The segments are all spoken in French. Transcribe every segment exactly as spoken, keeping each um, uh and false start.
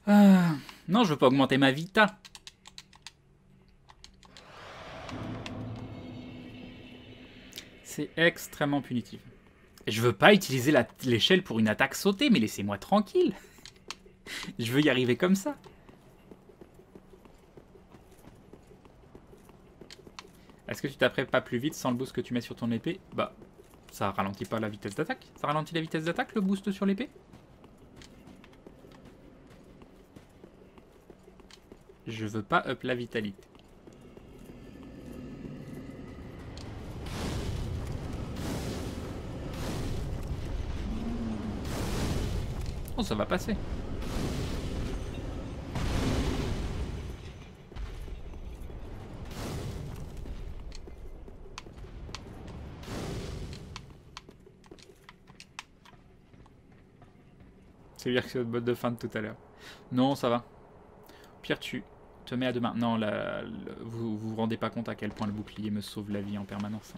Ah, non, je veux pas augmenter ma vita. C'est extrêmement punitif. Et je veux pas utiliser l'échelle pour une attaque sautée, mais laissez-moi tranquille. Je veux y arriver comme ça. Est-ce que tu t'apprêtes pas plus vite sans le boost que tu mets sur ton épée? Bah, ça ralentit pas la vitesse d'attaque. Ça ralentit la vitesse d'attaque, le boost sur l'épée? Je veux pas up la vitalité. Oh, ça va passer. C'est bien que c'est votre botte de fin de tout à l'heure. Non, ça va. Pire, tu te mets à deux mains. Non, la, la, vous, vous vous rendez pas compte à quel point le bouclier me sauve la vie en permanence.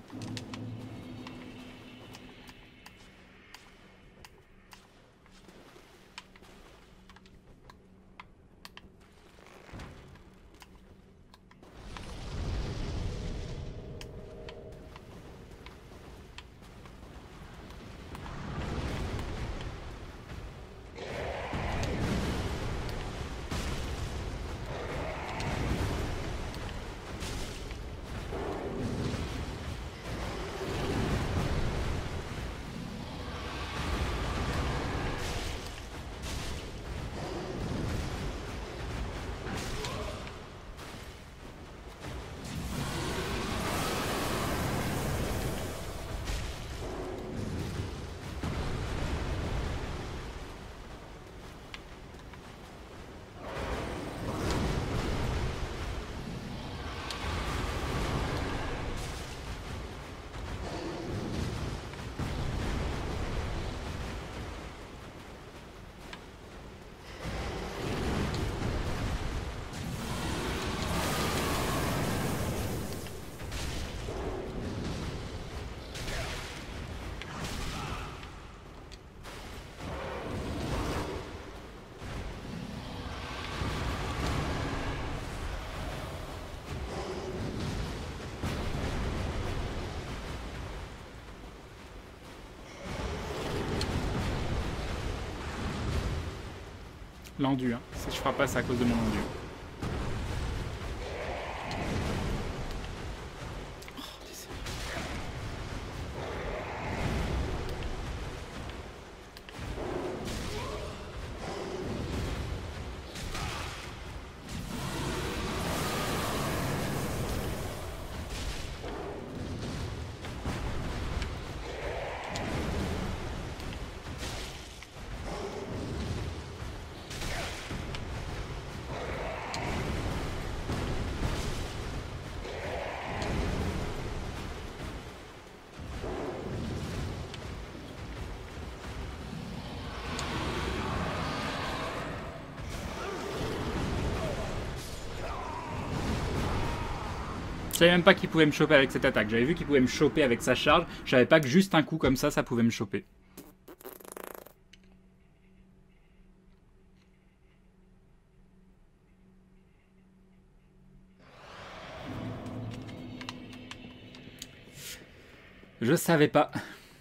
L'endu, hein. Si je frappe pas, c'est à cause de mon endu. Je savais même pas qu'il pouvait me choper avec cette attaque. J'avais vu qu'il pouvait me choper avec sa charge. Je savais pas que juste un coup comme ça, ça pouvait me choper. Je savais pas.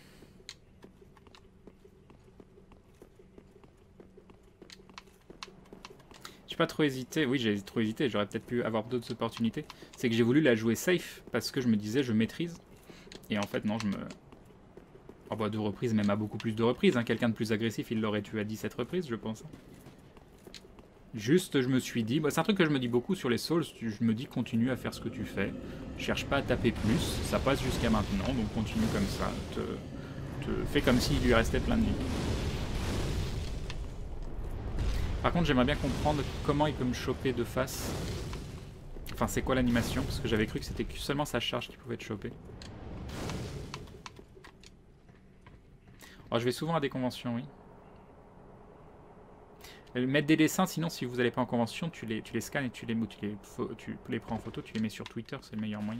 J'ai pas trop hésité. Oui, j'ai trop hésité. J'aurais peut-être pu avoir d'autres opportunités. C'est que j'ai voulu la jouer safe parce que je me disais je maîtrise. Et en fait, non, je me... Oh bah, deux reprises, même à beaucoup plus de reprises. Hein. Quelqu'un de plus agressif, il l'aurait tué à dix-sept reprises, je pense. Juste, je me suis dit... Bah, c'est un truc que je me dis beaucoup sur les Souls. Je me dis, continue à faire ce que tu fais. Cherche pas à taper plus. Ça passe jusqu'à maintenant, donc continue comme ça. Te, te... Fais comme s'il lui restait plein de vie. Par contre, j'aimerais bien comprendre comment il peut me choper de face. Enfin, c'est quoi l'animation? Parce que j'avais cru que c'était seulement sa charge qui pouvait te choper. Alors, je vais souvent à des conventions, oui. Mettre des dessins, sinon, si vous n'allez pas en convention, tu les, tu les scannes et tu les, tu, les, tu les prends en photo, tu les mets sur Twitter, c'est le meilleur moyen.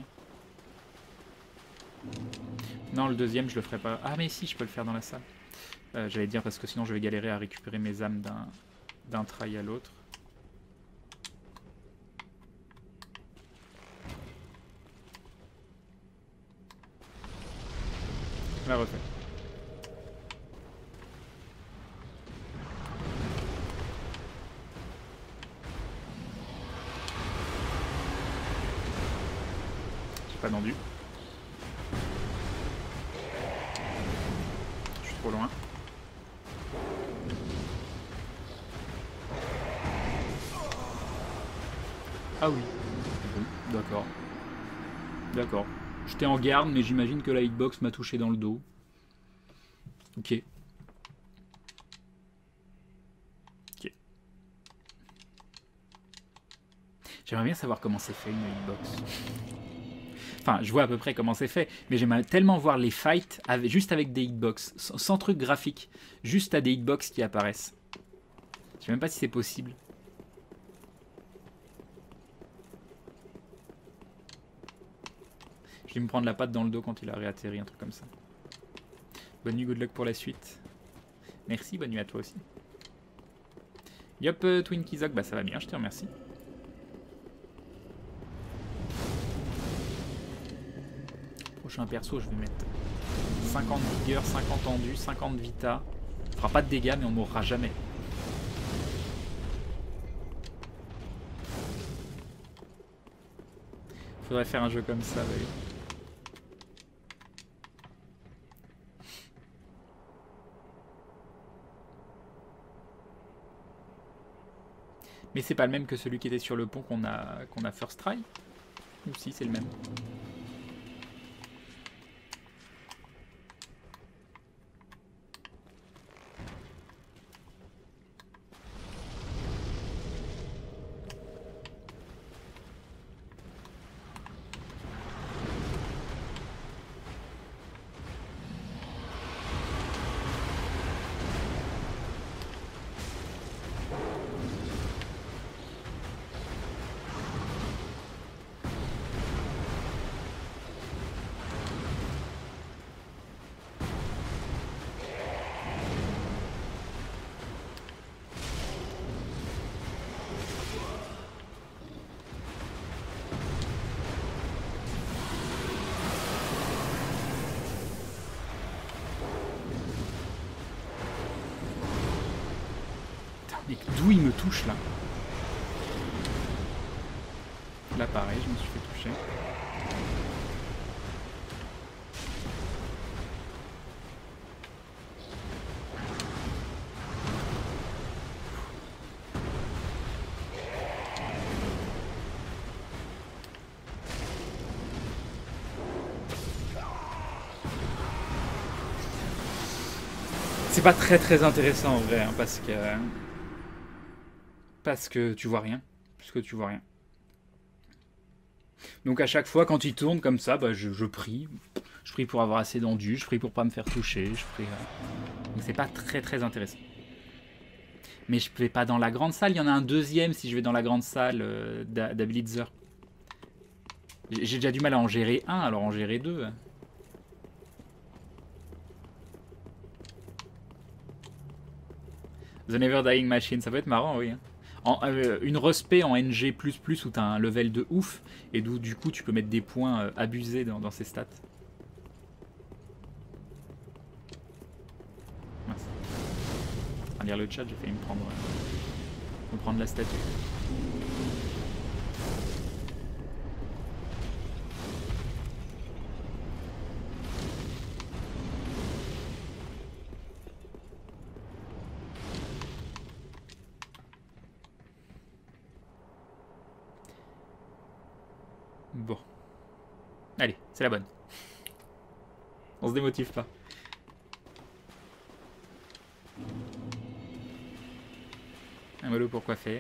Non, le deuxième, je le ferai pas. Ah, mais si, je peux le faire dans la salle. Euh, J'allais dire parce que sinon, je vais galérer à récupérer mes âmes d'un d'un try à l'autre. Je la refais. J'ai pas tendu. Je suis trop loin. Ah oui. Bon, d'accord. D'accord. J'étais en garde, mais j'imagine que la hitbox m'a touché dans le dos. Ok. Ok. J'aimerais bien savoir comment c'est fait une hitbox. Enfin, je vois à peu près comment c'est fait, mais j'aimerais tellement voir les fights avec, juste avec des hitbox, sans, sans truc graphique, juste à des hitbox qui apparaissent. Je sais même pas si c'est possible. Je vais me prendre la patte dans le dos quand il a réatterri, un truc comme ça. Bonne nuit, good luck pour la suite. Merci, bonne nuit à toi aussi. Yop, euh, Twinkizok, bah ça va bien, je te remercie. Prochain perso, je vais mettre cinquante vigueur, cinquante tendu, cinquante vita. Ça fera pas de dégâts, mais on mourra jamais. Faudrait faire un jeu comme ça, oui. Mais c'est pas le même que celui qui était sur le pont qu'on a, qu'on a first try? Ou si, c'est le même? Mais d'où il me touche là? Là pareil, je me suis fait toucher. C'est pas très très intéressant en vrai, hein, parce que... Parce que tu vois rien. Parce que tu vois rien. Donc à chaque fois, quand il tourne comme ça, bah, je, je prie. Je prie pour avoir assez d'endu, je prie pour pas me faire toucher, je prie... Euh... Donc c'est pas très très intéressant. Mais je vais pas dans la grande salle, il y en a un deuxième si je vais dans la grande salle euh, d'Ablitzer. J'ai déjà du mal à en gérer un, alors en gérer deux. The Never Dying Machine, ça peut être marrant, oui. En, euh, une respect en N G plus plus où tu as un level de ouf et d'où du coup tu peux mettre des points euh, abusés dans, dans ces stats. Mince. En train de lire le chat, j'ai failli me prendre, euh, me prendre la statue. Bon. Allez, c'est la bonne. On se démotive pas. Un mollo pour quoi faire.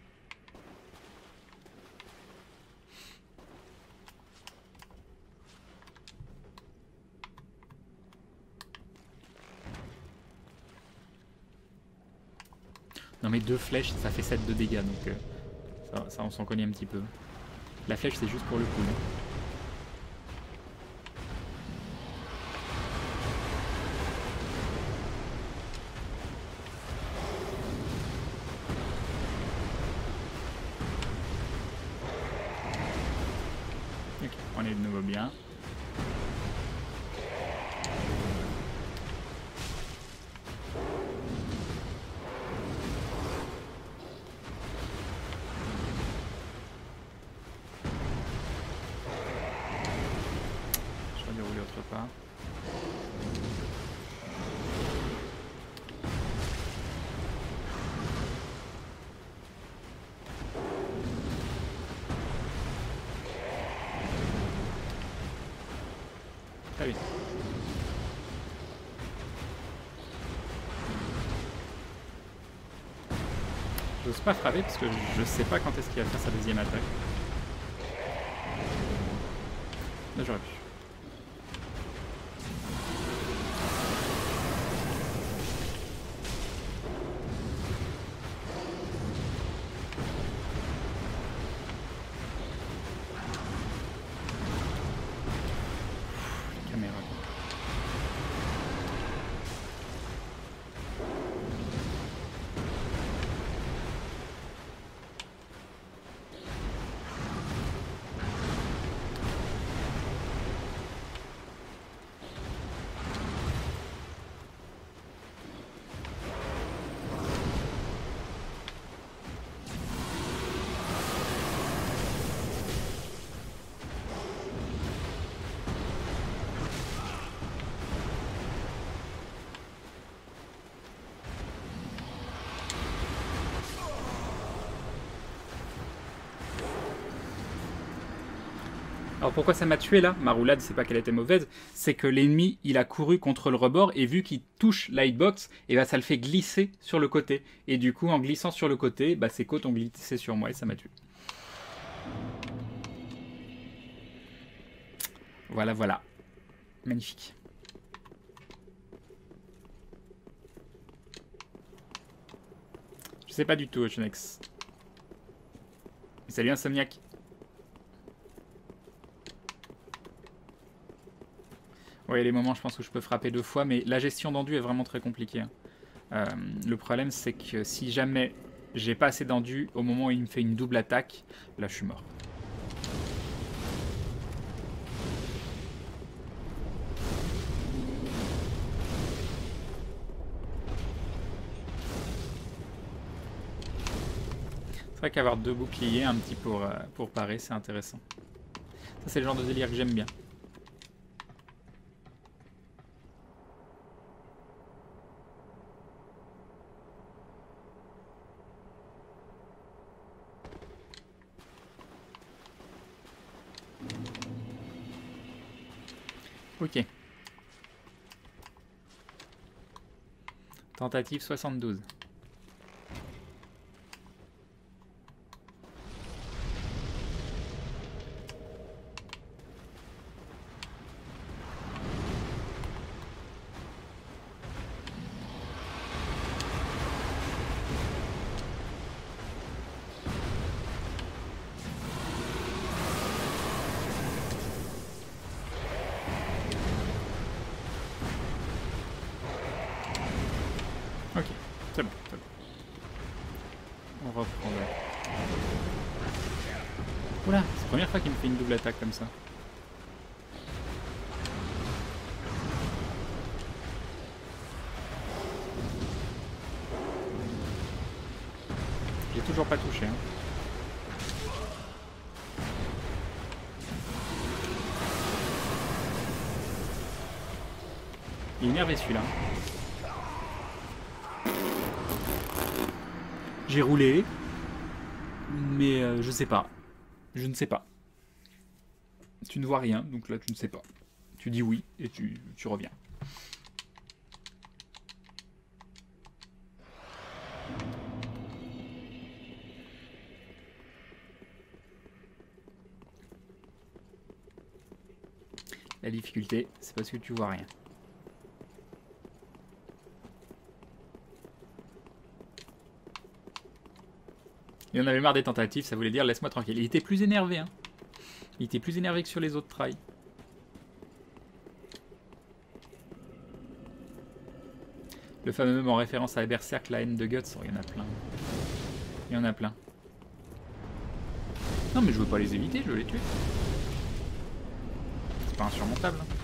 Non mais deux flèches, ça fait sept de dégâts, donc euh, ça, ça on s'en connaît un petit peu. La flèche c'est juste pour le coup. Hein. On est de nouveau bien. Je vais dérouler autre part. Très bien. J'ose pas frapper parce que je sais pas quand est-ce qu'il va faire sa deuxième attaque. Là j'aurais pu. Caméra. Alors pourquoi ça m'a tué là? Ma roulade, c'est pas qu'elle était mauvaise, c'est que l'ennemi, il a couru contre le rebord et vu qu'il touche la hitbox, et bah ça le fait glisser sur le côté. Et du coup, en glissant sur le côté, bah ses côtes ont glissé sur moi et ça m'a tué. Voilà, voilà. Magnifique. Je sais pas du tout, Oceanex. Salut Insomniac. Oui, il y a des moments, je pense, où je peux frapper deux fois, mais la gestion d'endu est vraiment très compliquée. Hein. Euh, le problème, c'est que si jamais j'ai pas assez d'endu, au moment où il me fait une double attaque, là, je suis mort. C'est vrai qu'avoir deux boucliers, un petit pour, euh, pour parer, c'est intéressant. Ça, c'est le genre de délire que j'aime bien. Ok. Tentative soixante-douze. Ok, c'est bon, c'est bon. On reprend là. Oula, c'est la première fois qu'il me fait une double attaque comme ça. J'ai toujours pas touché. Hein. Il est énervé celui-là. J'ai roulé, mais euh, je sais pas. Je ne sais pas. Tu ne vois rien, donc là tu ne sais pas. Tu dis oui et tu, tu reviens. La difficulté, c'est parce que tu vois rien. Il en avait marre des tentatives, ça voulait dire laisse-moi tranquille. Il était plus énervé, hein. Il était plus énervé que sur les autres tries. Le fameux mot en référence à Berserk, la haine de Guts, oh, il y en a plein. Il y en a plein. Non mais je veux pas les éviter, je veux les tuer. c'est pas insurmontable. Hein.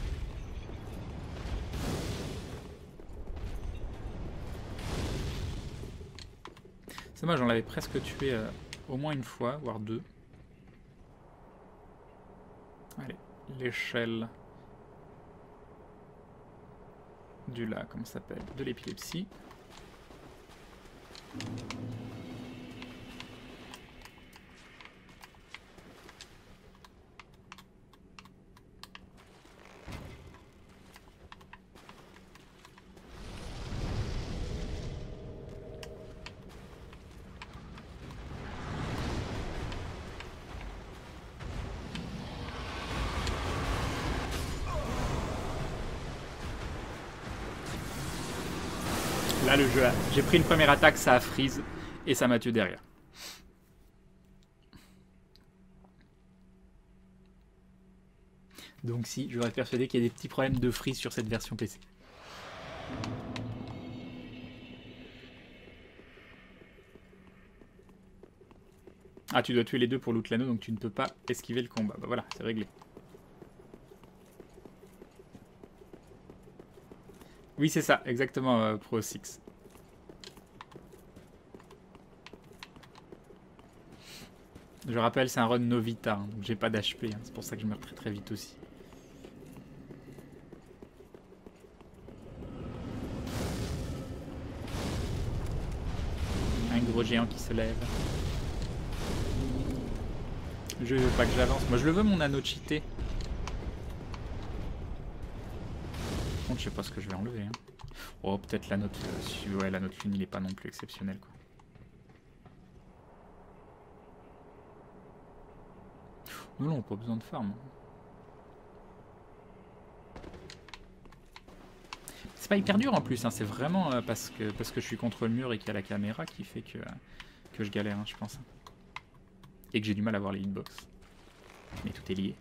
C'est moi, j'en l'avais presque tué euh, au moins une fois, voire deux. Allez, l'échelle du là, comment ça s'appelle, de l'épilepsie. Là, le jeu, j'ai pris une première attaque, ça a freeze et ça m'a tué derrière. Donc si, j'aurais persuadé qu'il y a des petits problèmes de freeze sur cette version P C. Ah, tu dois tuer les deux pour loot l'anneau, donc tu ne peux pas esquiver le combat. Bah voilà, c'est réglé. Oui, c'est ça, exactement, euh, Pro six. Je rappelle, c'est un run Novita, hein, donc j'ai pas d'H P, hein, c'est pour ça que je meurs très très vite aussi. Un gros géant qui se lève. Je veux pas que j'avance. Moi je le veux mon anneau cheaté. Par contre je sais pas ce que je vais enlever. Hein. Oh peut-être la note. Euh, ouais la note lune il est pas non plus exceptionnel quoi. Non non pas besoin de farm. C'est pas hyper dur en plus, hein. C'est vraiment euh, parce, que, parce que je suis contre le mur et qu'il y a la caméra qui fait que, euh, que je galère hein, je pense. Et que j'ai du mal à voir les hitbox. Mais tout est lié.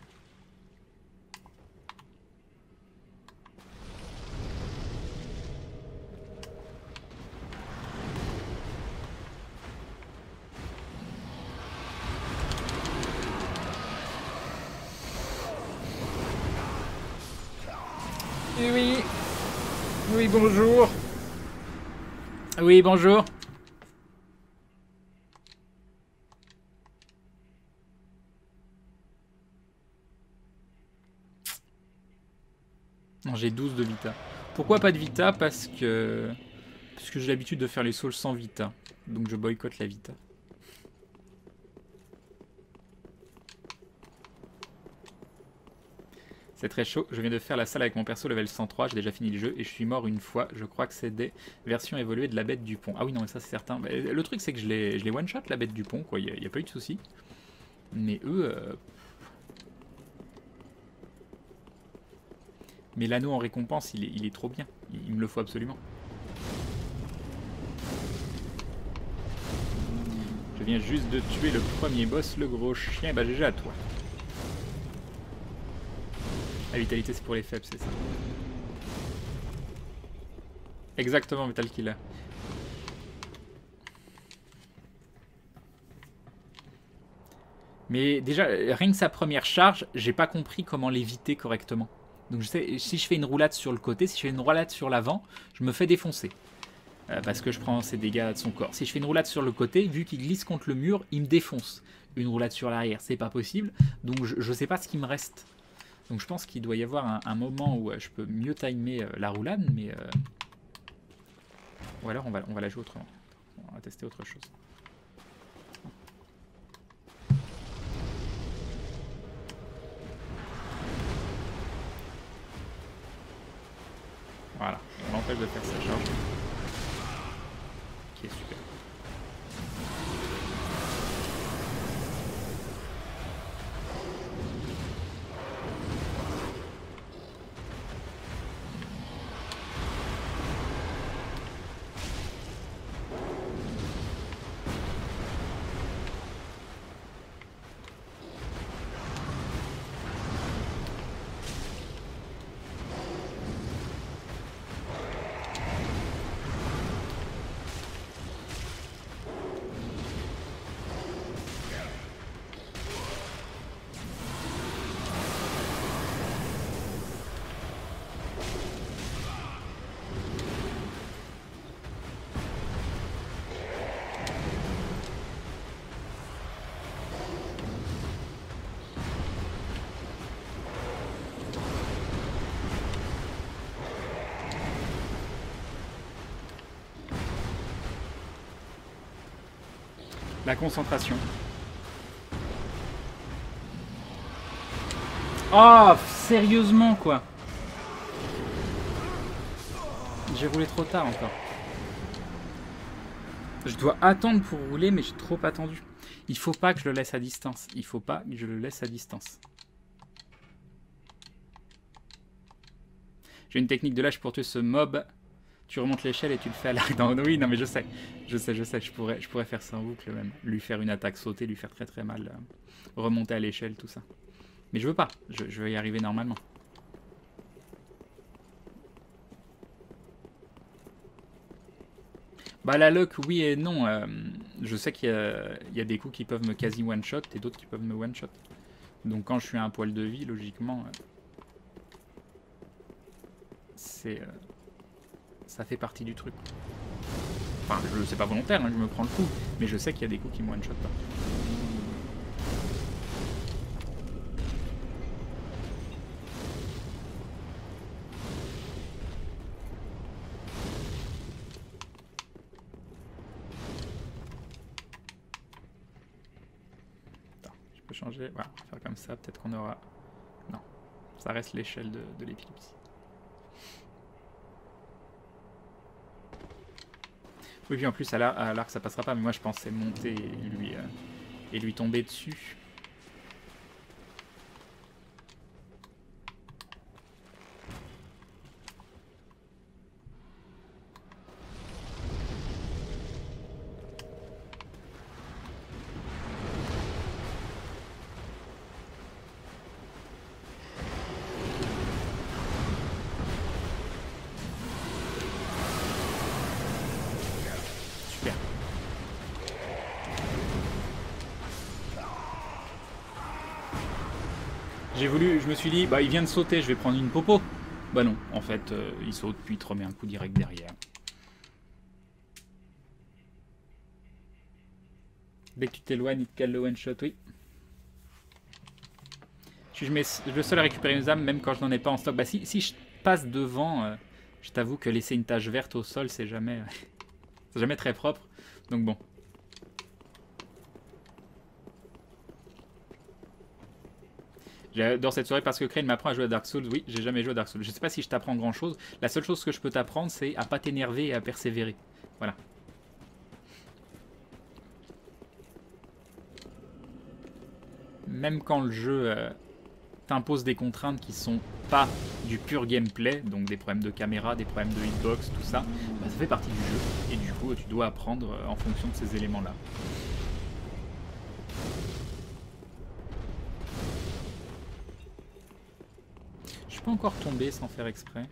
Oui. Oui, bonjour. Oui, bonjour. Non, j'ai douze de Vita. Pourquoi pas de Vita? Parce que... Parce que j'ai l'habitude de faire les souls sans Vita. Donc je boycotte la Vita. C'est très chaud. Je viens de faire la salle avec mon perso level cent trois. J'ai déjà fini le jeu et je suis mort une fois. Je crois que c'est des versions évoluées de la bête du pont. Ah oui, non, mais ça c'est certain. Bah, le truc, c'est que je l'ai one-shot, la bête du pont. Il n'y a, a pas eu de souci. Mais eux... Euh... Mais l'anneau en récompense, il est, il est trop bien. Il, il me le faut absolument. Je viens juste de tuer le premier boss, le gros chien. Bah G G à toi. La vitalité c'est pour les faibles, c'est ça. Exactement, Metal Killer. Mais déjà, rien que sa première charge, j'ai pas compris comment l'éviter correctement. Donc je sais, si je fais une roulade sur le côté, si je fais une roulade sur l'avant, je me fais défoncer. Euh, parce que je prends ses dégâts de son corps. Si je fais une roulade sur le côté, vu qu'il glisse contre le mur, il me défonce. Une roulade sur l'arrière, c'est pas possible. Donc je, je sais pas ce qui me reste. Donc je pense qu'il doit y avoir un, un moment où euh, je peux mieux timer euh, la roulade, mais... Euh... Ou alors on va, on va la jouer autrement. On va tester autre chose. Voilà, on l'empêche de faire sa charge. Qui est super. La concentration. Oh, sérieusement quoi. J'ai roulé trop tard encore. Je dois attendre pour rouler, mais j'ai trop attendu. Il faut pas que je le laisse à distance. Il faut pas que je le laisse à distance. J'ai une technique de lâche pour tuer ce mob. Tu remontes l'échelle et tu le fais à l'arc. Oui, non mais je sais. Je sais, je sais. Je pourrais, je pourrais faire ça en boucle même. Lui faire une attaque sautée, lui faire très très mal. Euh, remonter à l'échelle, tout ça. Mais je veux pas. Je, je vais y arriver normalement. Bah la luck, oui et non. Euh, je sais qu'il y, y a des coups qui peuvent me quasi one-shot et d'autres qui peuvent me one-shot. Donc quand je suis à un poil de vie, logiquement, euh, c'est, euh, ça fait partie du truc. Enfin, je c'est pas volontaire, hein, je me prends le coup, mais je sais qu'il y a des coups qui me one-shot pas. Changer, voilà, on va faire comme ça, peut-être qu'on aura... Non, ça reste l'échelle de, de l'épilepsie. Oui, puis en plus à l'arc ça passera pas, mais moi je pensais monter et lui, euh, et lui tomber dessus. J'ai voulu, je me suis dit, bah il vient de sauter, je vais prendre une popo. Bah non, en fait, euh, il saute, puis il te remet un coup direct derrière. Dès que tu t'éloignes, il te cale le one-shot, oui. Je suis le seul à récupérer une âme, même quand je n'en ai pas en stock. Bah si, si je passe devant, euh, je t'avoue que laisser une tache verte au sol, c'est jamais, euh, c'est jamais très propre. Donc bon. Dans cette soirée, parce que Crane m'apprend à jouer à Dark Souls. Oui, j'ai jamais joué à Dark Souls. Je sais pas si je t'apprends grand chose. La seule chose que je peux t'apprendre, c'est à pas t'énerver et à persévérer. Voilà. Même quand le jeu euh, t'impose des contraintes qui sont pas du pur gameplay, donc des problèmes de caméra, des problèmes de hitbox, tout ça, bah, ça fait partie du jeu. Et du coup, tu dois apprendre en fonction de ces éléments-là. Je peux encore tomber sans faire exprès.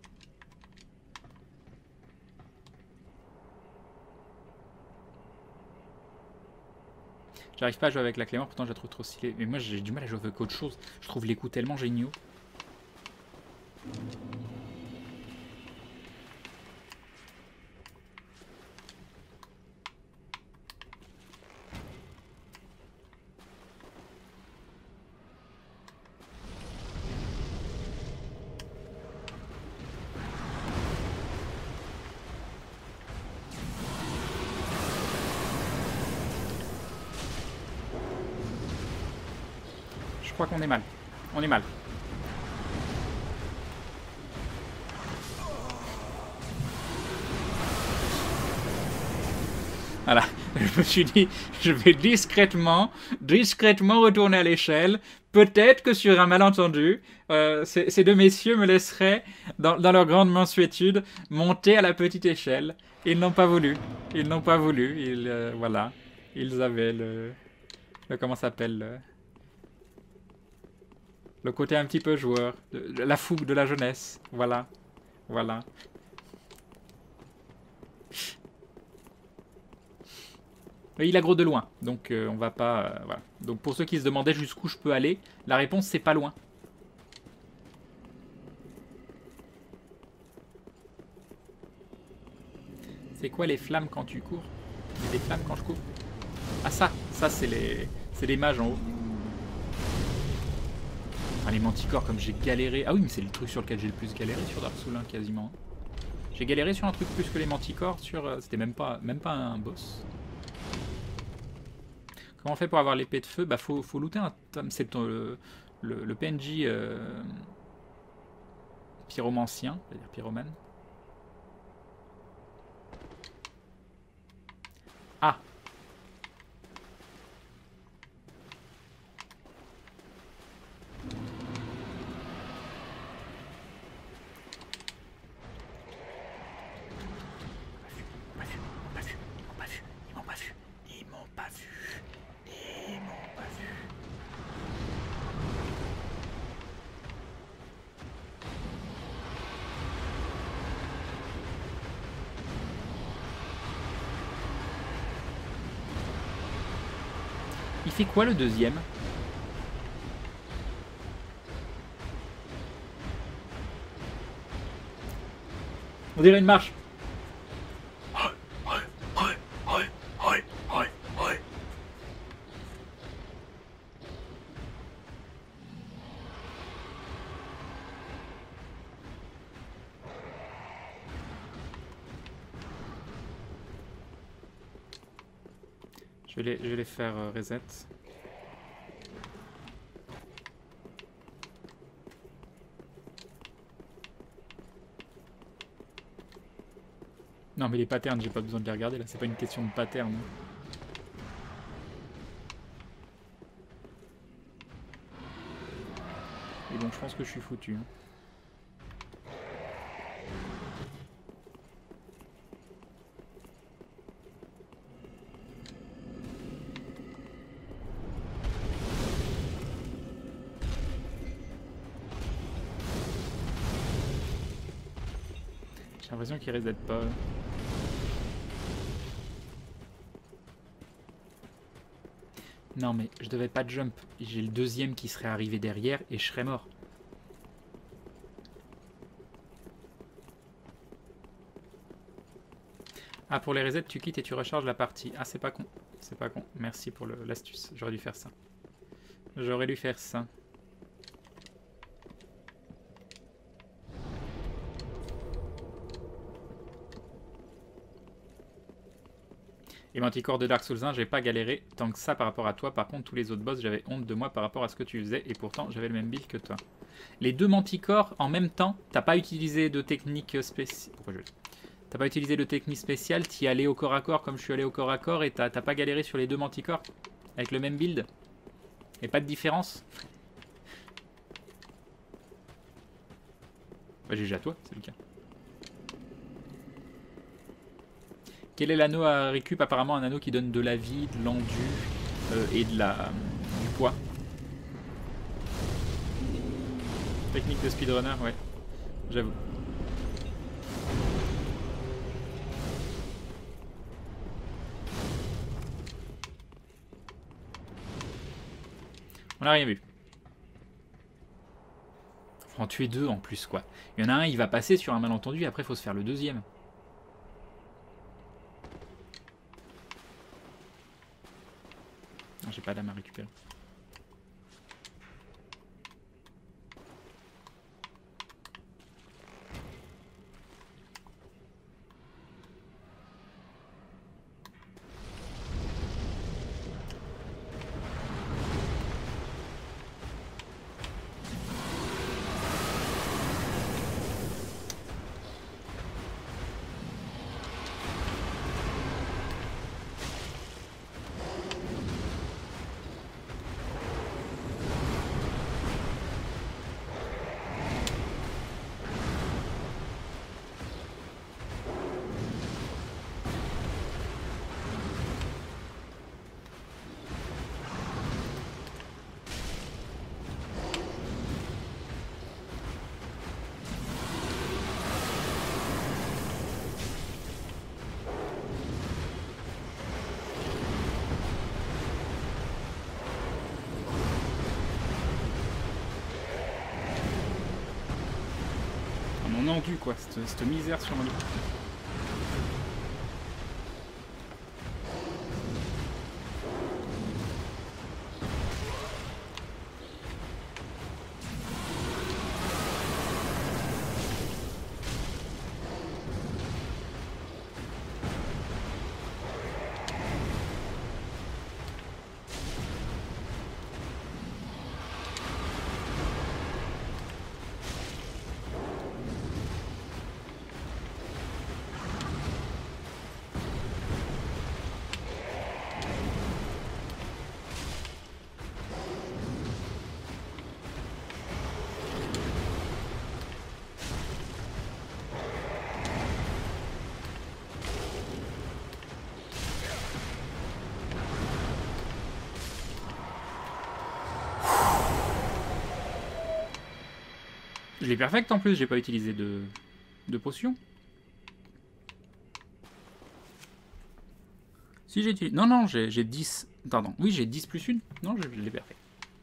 J'arrive pas à jouer avec la Clément, pourtant je la trouve trop stylée. Mais moi j'ai du mal à jouer avec autre chose. Je trouve les coups tellement géniaux. Je crois qu'on est mal. On est mal. Voilà. Je me suis dit, je vais discrètement, discrètement retourner à l'échelle. Peut-être que sur un malentendu, euh, ces, ces deux messieurs me laisseraient, dans, dans leur grande mansuétude, monter à la petite échelle. Ils n'ont pas voulu. Ils n'ont pas voulu. Ils, euh, voilà. Ils avaient le... le comment ça s'appelle le... Le côté un petit peu joueur, de, la fougue de la jeunesse, voilà, voilà. Mais il aggro de loin, donc euh, on va pas, euh, voilà. Donc pour ceux qui se demandaient jusqu'où je peux aller, la réponse c'est pas loin. C'est quoi les flammes quand tu cours? Il y a des flammes quand je cours? Ah ça, ça c'est les, c'est les mages en haut. Ah, les manticores, comme j'ai galéré. Ah oui, mais c'est le truc sur lequel j'ai le plus galéré sur Dark Souls un, quasiment. J'ai galéré sur un truc plus que les manticores. Sur, euh, c'était même pas, même pas un boss. Comment on fait pour avoir l'épée de feu? Bah faut, faut looter un tome. C'est le, le, le P N J euh, pyromancien, c'est-à-dire pyromane. Ah! Il fait quoi le deuxième? On dirait une marche. Je vais les, je vais les faire euh, reset. Non mais les patterns, j'ai pas besoin de les regarder là, c'est pas une question de pattern. Et donc je pense que je suis foutu. Hein. J'ai l'impression qu'il reset pas. Non mais je devais pas jump. J'ai le deuxième qui serait arrivé derrière et je serais mort. Ah pour les resets tu quittes et tu recharges la partie. Ah c'est pas con. C'est pas con. Merci pour l'astuce. J'aurais dû faire ça. J'aurais dû faire ça. Et Manticore de Dark Souls un, j'ai pas galéré tant que ça par rapport à toi. Par contre, tous les autres boss, j'avais honte de moi par rapport à ce que tu faisais. Et pourtant, j'avais le même build que toi. Les deux Manticores, en même temps, t'as pas utilisé de technique spéciale. Pourquoi je... T'as pas utilisé de technique spéciale, t'y allais au corps à corps comme je suis allé au corps à corps. Et t'as pas galéré sur les deux Manticores avec le même build. Et pas de différence. Bah, G G à toi, c'est le cas. Quel est l'anneau à récup? Apparemment un anneau qui donne de la vie, de l'endu euh, et de la, euh, du poids. Technique de speedrunner, ouais. J'avoue. On n'a rien vu. Faut en tuer deux en plus quoi. Il y en a un, il va passer sur un malentendu et après il faut se faire le deuxième. J'ai pas d'âme à récupérer. Endu quoi, cette, cette misère sur mon dos. Je l'ai perfect en plus, j'ai pas utilisé de, de potion. Si j'ai utilisé... Non, non, j'ai dix... Pardon, oui, j'ai dix plus une. Non, je, je l'ai perfect.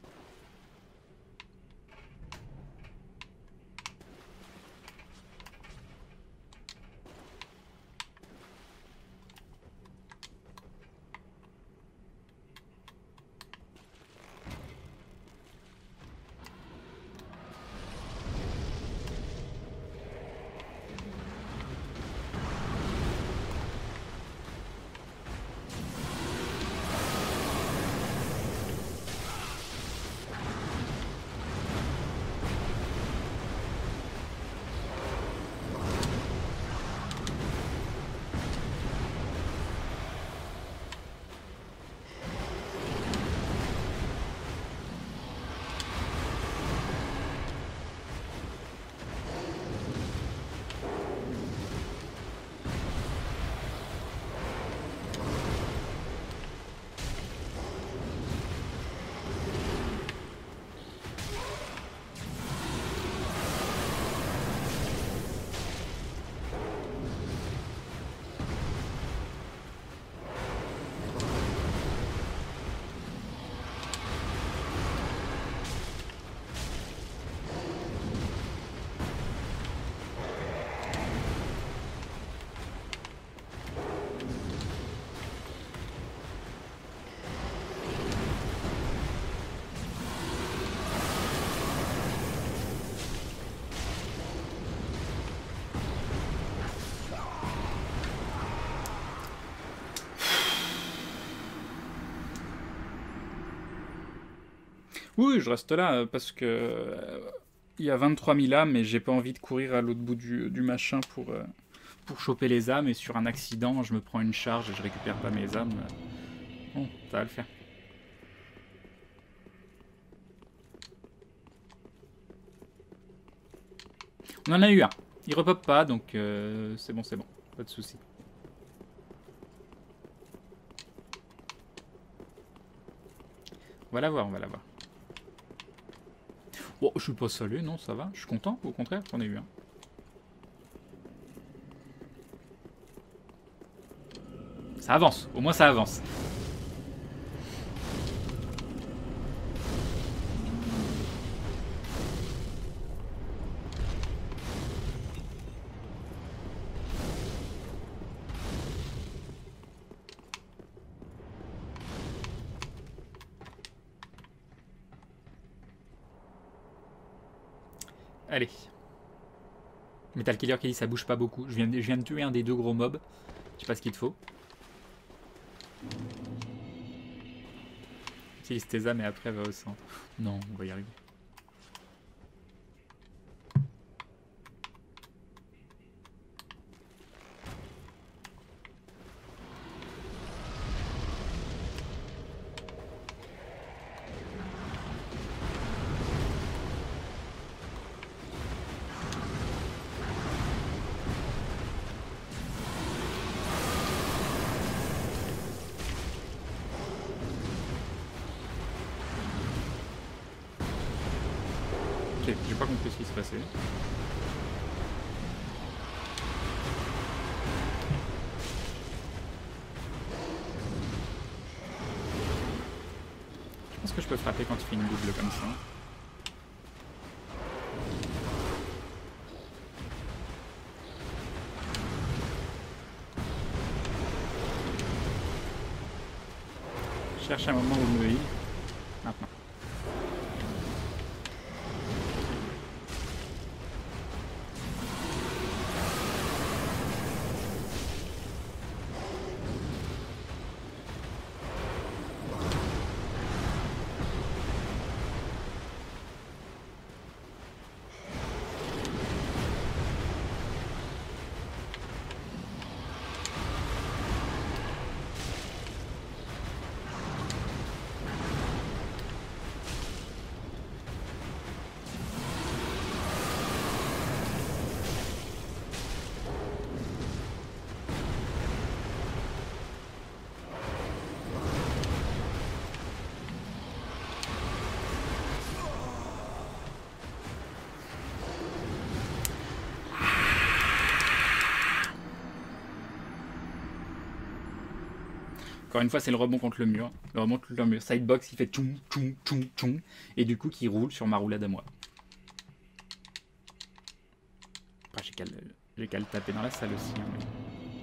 Oui, je reste là parce que euh, il y a vingt-trois mille âmes et j'ai pas envie de courir à l'autre bout du, du machin pour, euh, pour choper les âmes. Et sur un accident, je me prends une charge et je récupère pas mes âmes. Bon, ça va le faire. On en a eu un. Il repop pas, donc euh, c'est bon, c'est bon. Pas de soucis. On va la voir, on va la voir. Bon, je suis pas salé, non, ça va. Je suis content, au contraire, j'en ai eu un. Ça avance, au moins ça avance. Allez. Metal Killer qui dit ça bouge pas beaucoup. Je viens, de, je viens de tuer un des deux gros mobs. Je sais pas ce qu'il te faut. Utilise tes âmes et après va au centre. Non, on va y arriver. Ok, j'ai pas compris ce qui se passait. Je pense que je peux frapper quand tu fais une double comme ça. Je cherche un moment où me heal. Maintenant. Encore une fois, c'est le rebond contre le mur. Le rebond contre le mur. Sidebox, il fait tchoum, tchoum, tchoum, tchoum. Et du coup, qui roule sur ma roulade à moi. Enfin, j'ai qu'à le, qu'à le taper dans la salle aussi. Hein, mais...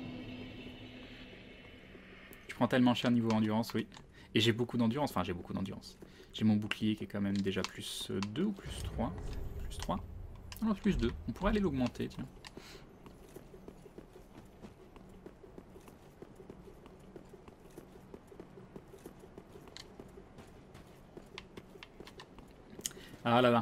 Je prends tellement cher niveau endurance, oui. Et j'ai beaucoup d'endurance. Enfin, j'ai beaucoup d'endurance. J'ai mon bouclier qui est quand même déjà plus deux ou plus trois. Plus trois. Non, plus deux. On pourrait aller l'augmenter, tiens. Ah là là.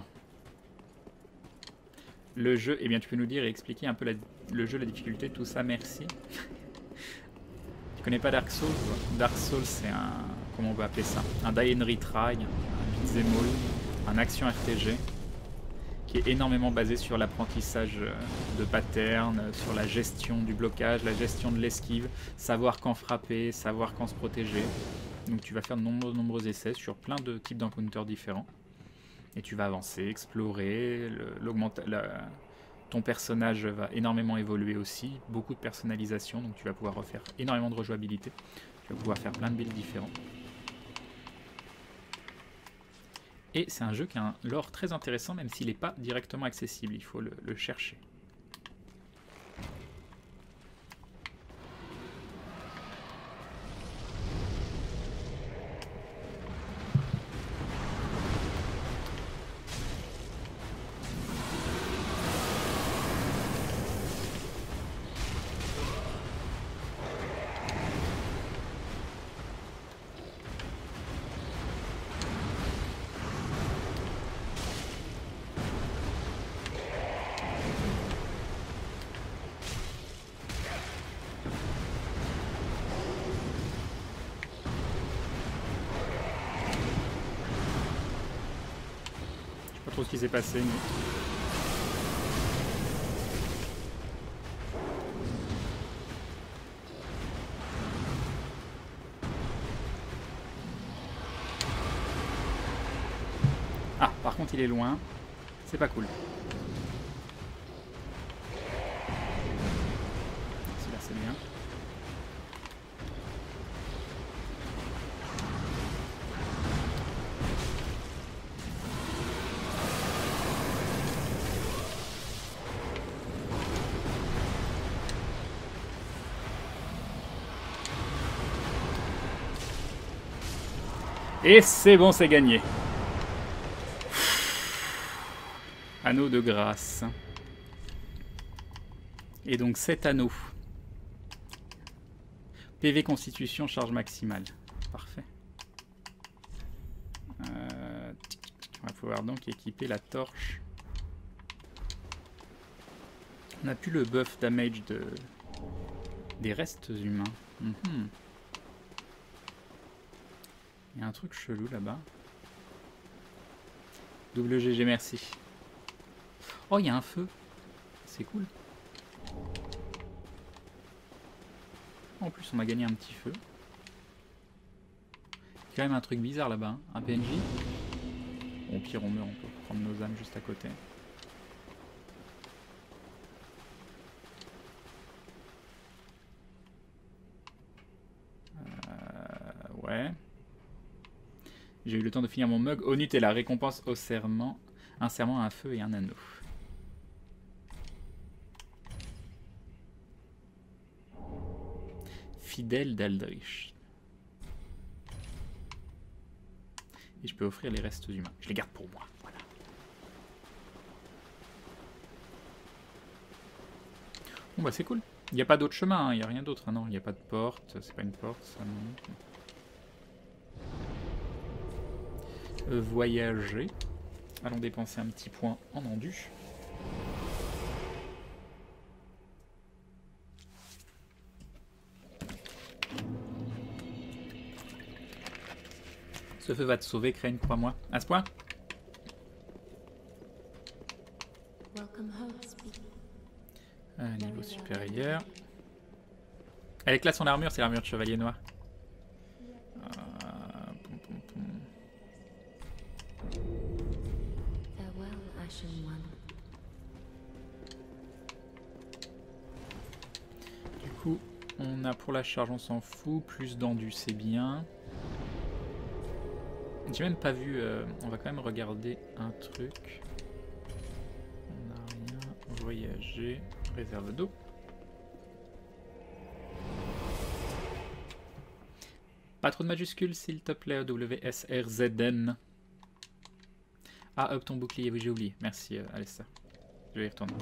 Le jeu, eh bien tu peux nous dire et expliquer un peu la, le jeu, la difficulté, tout ça, merci. Tu connais pas Dark Souls? Dark Souls, c'est un, comment on peut appeler ça? Un die and retry, un beat'em all, un action R P G, qui est énormément basé sur l'apprentissage de patterns, sur la gestion du blocage, la gestion de l'esquive, savoir quand frapper, savoir quand se protéger. Donc tu vas faire de nombreux, nombreux essais sur plein de types d'encounters différents. Et tu vas avancer, explorer, la... ton personnage va énormément évoluer aussi, beaucoup de personnalisation, donc tu vas pouvoir refaire énormément de rejouabilité, tu vas pouvoir faire plein de builds différents. Et c'est un jeu qui a un lore très intéressant, même s'il n'est pas directement accessible, il faut le, le chercher. Trop ce qui s'est passé. Mais... Ah, par contre il est loin. C'est pas cool. Si là c'est bien. Et c'est bon, c'est gagné. Anneau de grâce. Et donc sept anneaux. P V constitution, charge maximale. Parfait. Euh, on va pouvoir donc équiper la torche. On n'a plus le buff damage de... des restes humains. Mm-hmm. Il y a un truc chelou là-bas. W G G, merci. Oh, il y a un feu. C'est cool. En plus, on m'a gagné un petit feu. Il y a quand même un truc bizarre là-bas. Hein. Un P N J. Bon, au pire, on meurt. On peut prendre nos âmes juste à côté. Euh, ouais. J'ai eu le temps de finir mon mug. Onut est la récompense au serment. Un serment, un feu et un anneau. Fidèle d'Aldrich. Et je peux offrir les restes humains. Je les garde pour moi. Voilà. Bon bah c'est cool. Il n'y a pas d'autre chemin. Il hein. n'y a rien d'autre. Hein. Non, il n'y a pas de porte. C'est pas une porte. Ça, non. Euh, voyager. Allons dépenser un petit point en endu. Ce feu va te sauver, Crane, crois-moi. À ce point? Un niveau supérieur. Elle éclate son armure, c'est l'armure de chevalier noir. Euh, pom, pom, pom. Du coup, On a pour la charge, on s'en fout. Plus d'endu, c'est bien. J'ai même pas vu... Euh, on va quand même regarder un truc. On n'a rien. Voyager. Réserve d'eau. Pas trop de majuscules, s'il te plaît. W S R Z N. Ah, up ton bouclier. Oui, j'ai oublié. Merci, euh, Alessa. Je vais y retourner.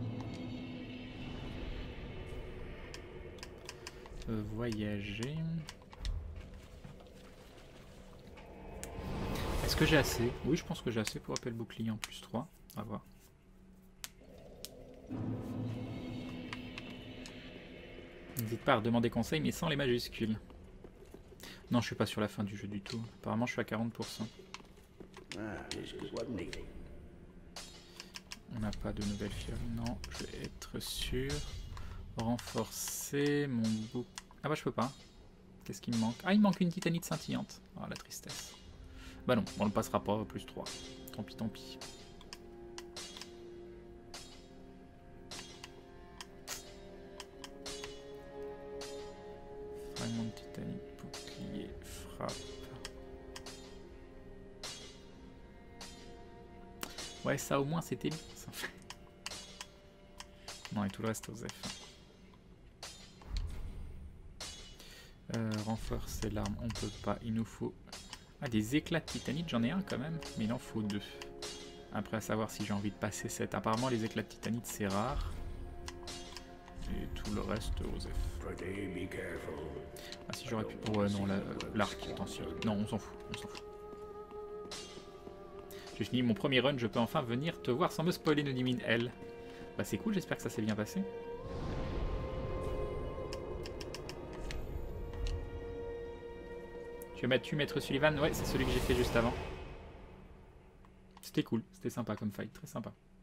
Euh, voyager. Est-ce que j'ai assez? Oui, je pense que j'ai assez pour appeler le bouclier en plus trois. On va voir. N'hésite pas à demander conseil, mais sans les majuscules. Non, je suis pas sur la fin du jeu du tout. Apparemment, je suis à quarante pour cent. On n'a pas de nouvelles fioles. Non, je vais être sûr. Renforcer mon bouc... Ah bah je peux pas. Qu'est-ce qui me manque? Ah, il me manque une titanite scintillante. Ah, la tristesse. Bah non, on le passera pas, plus trois. Tant pis, tant pis. Fragment de titanite, bouclier, frappe. Ouais, ça au moins c'était bien. Ça. Non, et tout le reste aux F. Euh, renforcer l'arme, on peut pas. Il nous faut... Ah, des éclats de titanite, j'en ai un quand même, mais il en faut deux. Après, à savoir si j'ai envie de passer sept. Apparemment, les éclats de titanite, c'est rare. Et tout le reste aux F. Ah, si j'aurais pu... Ouais, non, l'arc, attention. Non, on s'en fout, on s'en fout. J'ai fini mon premier run, je peux enfin venir te voir sans me spoiler, nous dit Min-L. Bah c'est cool, j'espère que ça s'est bien passé. Tu as tué Maître Sullivan? Ouais, c'est celui que j'ai fait juste avant. C'était cool, c'était sympa comme fight, très sympa.